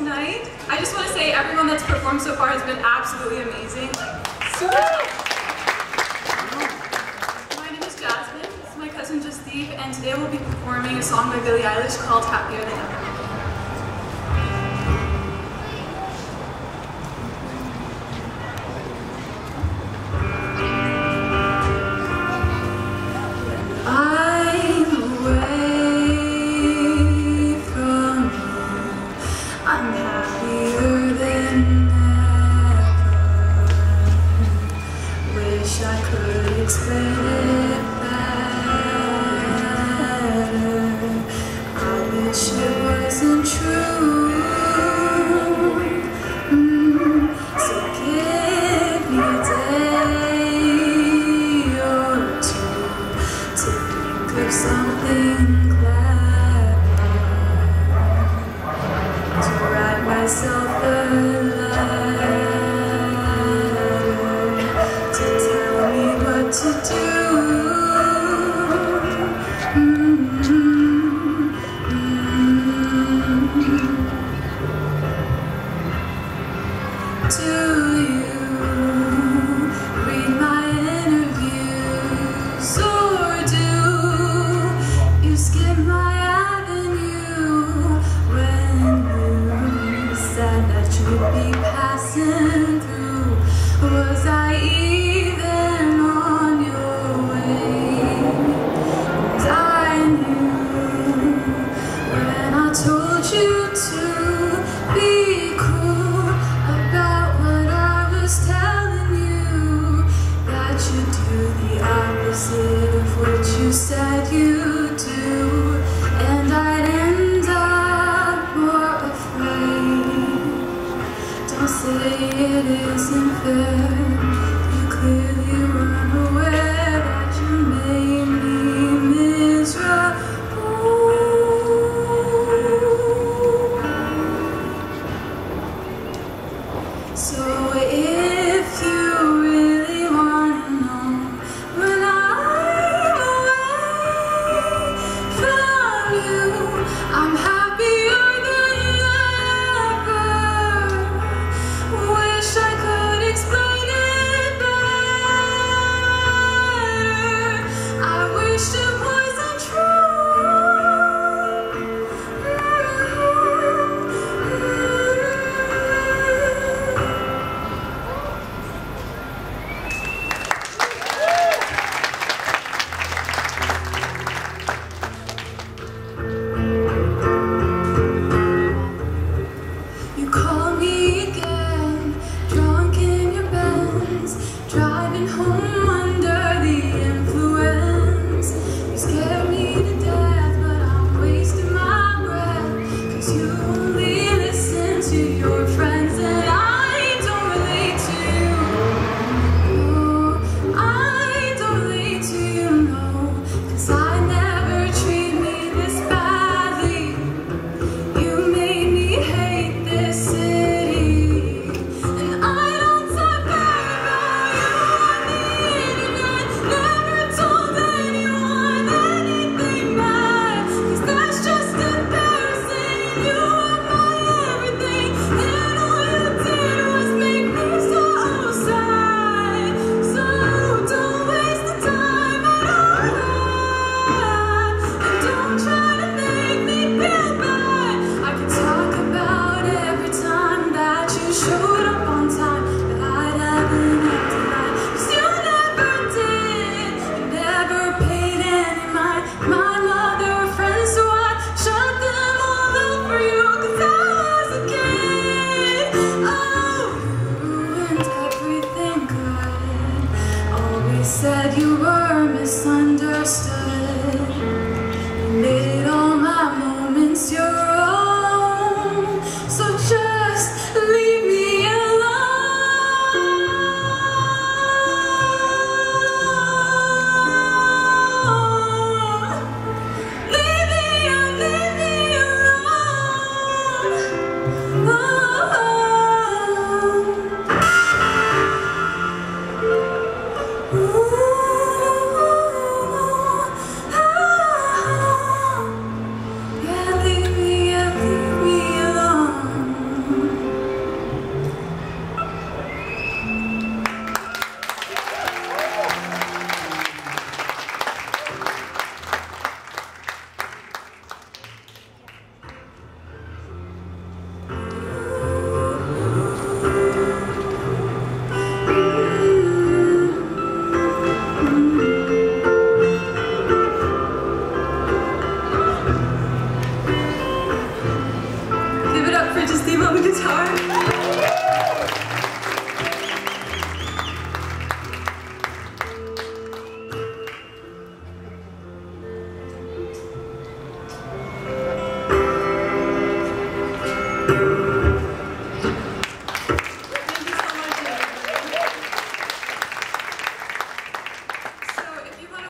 tonight. I just want to say everyone that's performed so far has been absolutely amazing. My name is Jasdeep. This is my cousin Jasdeep, and today we'll be performing a song by Billie Eilish called Happier Than Ever. Explain it better. I wish it wasn't true. So give me a day or two to think of something clever, to write myself a to do. Do you read my interviews, or do you skip my avenue when you said that you'd be passing through? Was I even on your way? 'Cause I knew when I told you to be cool about what I was telling you, that you'd do the opposite of what you said you'd do, and I'd end up more afraid. Don't say it isn't fair. You clearly weren't aware that you made me miserable. So if you really want to know when I'm away from you, I'm happier than ever. Wish I could explain it better. I wish it wasn't true. Jasdeep on the guitar.